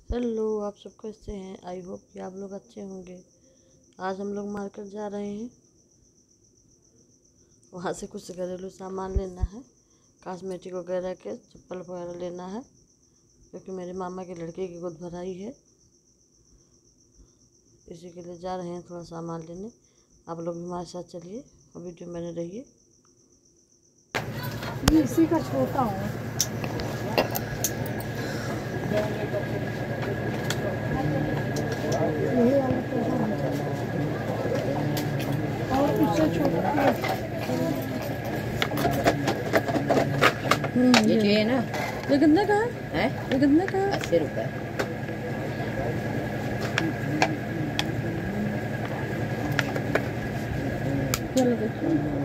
Hello, आप सब कैसे हैं। आई होप कि आप लोग अच्छे होंगे। आज हम लोग मार्केट जा रहे हैं। वहाँ से कुछ घरेलू सामान लेना है, कॉस्मेटिक वगैरह के, चप्पल वगैरह लेना है, क्योंकि मेरे मामा के लड़के की गोद भराई है। इसी के लिए जा रहे हैं थोड़ा सामान लेने। आप लोग भी हमारे साथ चलिए और वीडियो में रहिए। इसी का छोटा हो और उससे छोटा ये चाहिए ना। ये कितने का है? ये कितने का 80 रुपये। चलो देखिए।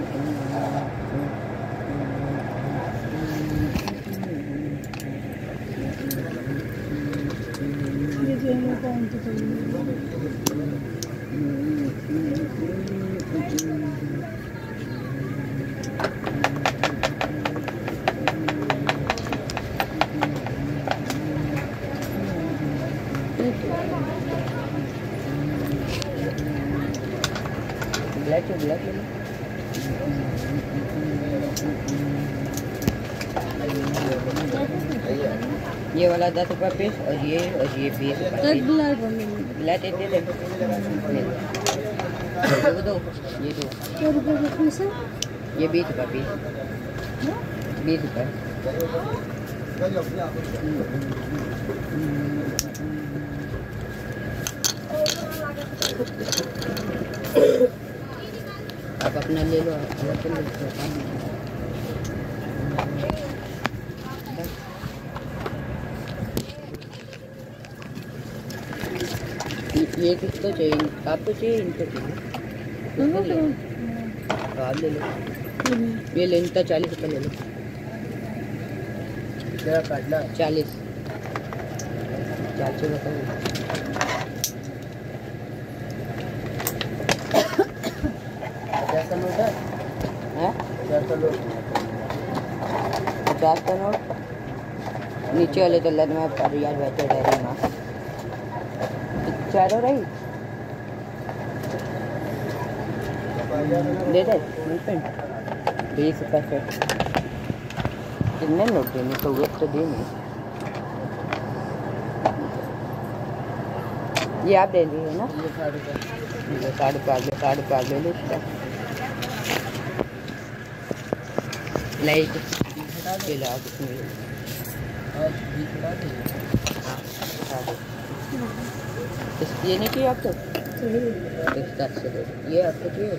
ब्लैक ये वाला 10 रुपये पीस और ये 20 रुपये। ब्लैक दे दे दो। ये दो। क्या रुपये का पीस है? ये 20 रुपये पीस। 20 रुपये। आप अपना ले लो। ये किसको चाहिए? आपको चाहिए? इनको चाहिए? आप ले लो। ये ले, इनका 40 रुपये ले लो। क्या काटना? 40 बताओ। कैसा नोट है? 50 का नोट। नीचे वाले तो लद में पर यार बैठे रह रही माँ चारों रही दे दे 20 रुपये से कितने नोट देने तो वेट तो देने। ये आप दे दीजिए ना। ये 60 रुपये ले लो इसका। लाइट ये ला ये नहीं चाहिए आपको? ये आपको चाहिए?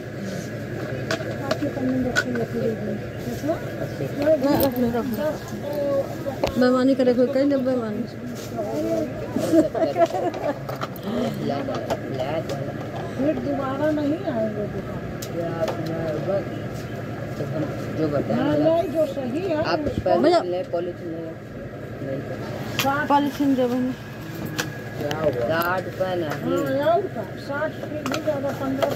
बेईमानी करे कोई कहीं नहीं बेईमानी। फिर दोबारा नहीं आएंगे दुकान। जो बताए जो सही है आप पॉलिथीन पॉलिथीन जब 60 रुपये नहीं। 60 भी ज़्यादा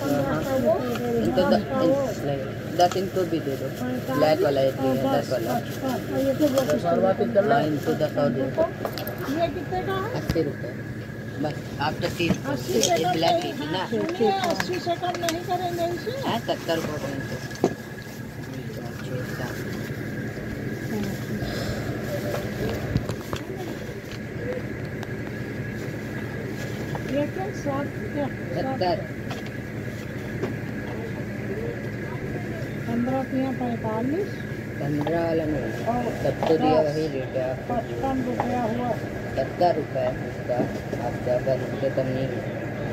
10 इनको भी दे दो। ब्लैक वाला 10 वाला इनको 10 और दे दो। ये कितने का है? 80 रुपये बस। आप तो 30 ब्लैक लीजिए ना। 80 से कम नहीं करेंगे इसे। 70 रुपये। लेकिन 70 15 45 15 वाला नहीं। सब तो दिया वही रेट है। 55 रुपया हुआ। 70 रुपये इसका। आप ज़्यादा रुपये कम नहीं है।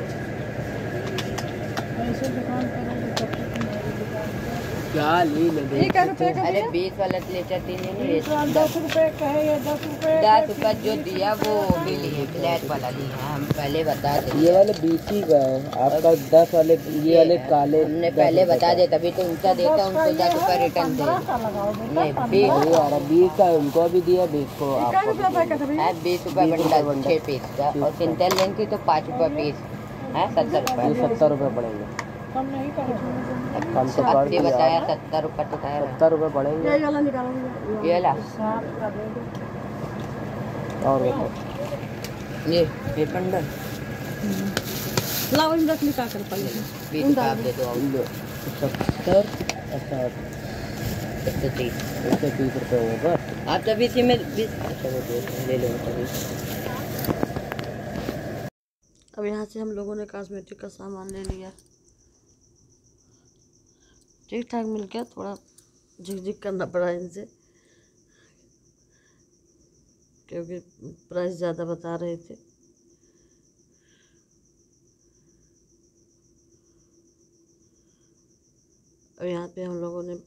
ऐसे दुकान करोगे तब तक तुम्हारी दुकान क्या ले ले? अरे 20 वाला ले जाती नहीं। 10 रुपये का है ये 10 रुपये। 10 रुपये जो दिया वो भी लिए। ब्लैक वाला लिया हम पहले बता दें। ये वाले 20 का है आपका। 10 वाले ये वाले काले हमने पहले बता दे तभी तो उनका देता उनको 10 रुपये रिटर्न दे। नहीं 20 का उनको भी दिया 20 को आपको 20 रुपये बंडल 6 पीस का। और सिंगल लेंगे तो 5 रुपये पीस है। 70 रुपये। 70 रुपये पड़ेंगे। कम नहीं करेंगे। कम तो कर दिया। बताया 70 रुपये तो 70 रुपये पड़ेंगे। ये ला साफ कर देंगे। और ये पंडल लाओ इन रख लिखा कर पड़े बीस का आप दे दो। 70 60 130 रुपये होगा। आप तो 20 में 20 अच्छा वो ले लो तभी। अब यहाँ से हम लोगों ने कॉस्मेटिक का सामान ले लिया, ठीक ठाक मिल गया, थोड़ा झिकझिक करना पड़ा इनसे क्योंकि प्राइस ज़्यादा बता रहे थे। और यहाँ पे हम लोगों ने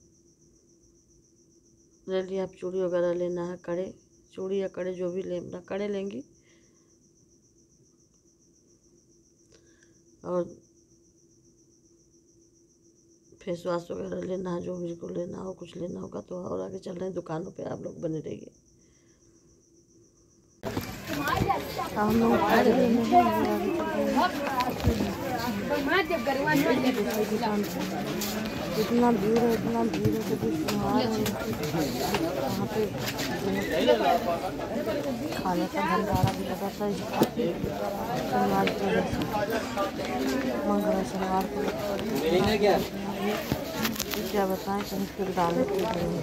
ले लिया। अब चूड़ी वगैरह लेना है, कड़े, चूड़ी या कड़े जो भी लेना, कड़े लेंगी और फेस वॉश वगैरह लेना है, जो भी को लेना हो, कुछ लेना होगा तो और आगे चल रहे हैं दुकानों पे, आप लोग बने रहिए। हम लोग इतना भीड़ है, इतना भीड़ है कि कुछ यहाँ पे खाने का भंडारा भी लगा था शनिवार को, मंगल शनिवार को क्या बताएं, कहीं फिर डालने के लिए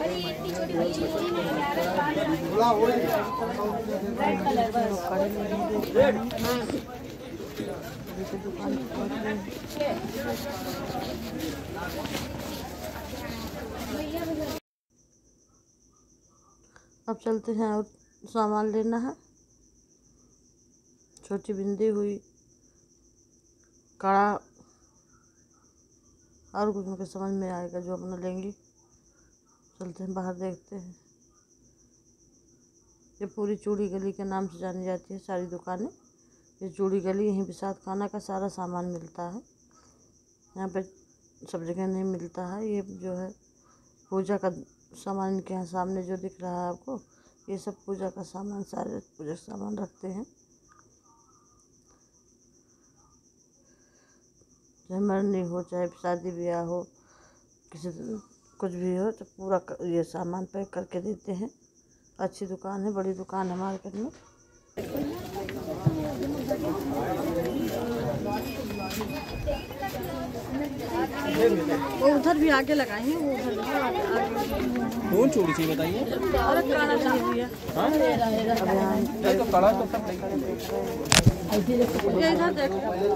दुकान अब चलते हैं और सामान लेना है। छोटी बिंदी हुई, कड़ा और कुछ मुझे समझ में आएगा जो अपना लेंगी। चलते हैं बाहर, देखते हैं। ये पूरी चूड़ी गली के नाम से जानी जाती है सारी दुकानें। ये चूड़ी गली, यहीं पे साथ खाना का सारा सामान मिलता है। यहाँ पे सब जगह नहीं मिलता है। ये जो है पूजा का सामान, इनके यहाँ सामने जो दिख रहा है आपको, ये सब पूजा का सामान, सारे पूजा का सामान रखते हैं। चाहे मरनी हो, चाहे शादी ब्याह हो, किसी कुछ भी हो, तो पूरा ये सामान पैक करके देते हैं। अच्छी दुकान है, बड़ी दुकान है मार्केट में। वो उधर भी आगे लगाएंगे, वो उधर कौन चूड़ी चाहिए बताइए? और काला चाहिए भैया। तो कड़ा तो सब ये इधर देखो,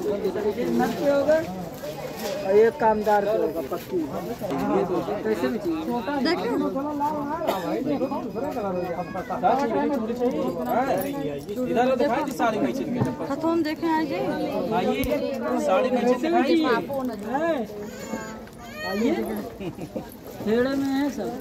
एक कामदार को होगा पक्की। कैसे भी चाहिए? इधर दिखाई साड़ी कैसे खतौन देखें आइए, साड़ी कैसे दिखाई खेड़े में है सब।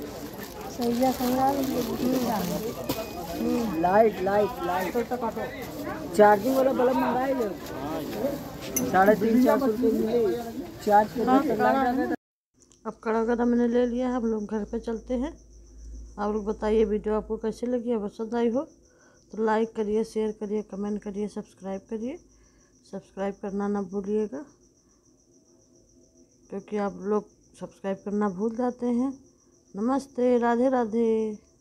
लाइट लाइट लाइट चार्जिंग वाला बल्ब मंगाए जो 350-400 रुपये मिले चार्ज के। अब कड़ा वगैरह मैंने ले लिया है। हम लोग घर पे चलते हैं। आप लोग बताइए वीडियो आपको कैसी लगी है, पसंद आई हो तो लाइक करिए, शेयर करिए, कमेंट करिए, सब्सक्राइब करिए। सब्सक्राइब करना ना भूलिएगा क्योंकि आप लोग सब्सक्राइब करना भूल जाते हैं। नमस्ते, राधे राधे।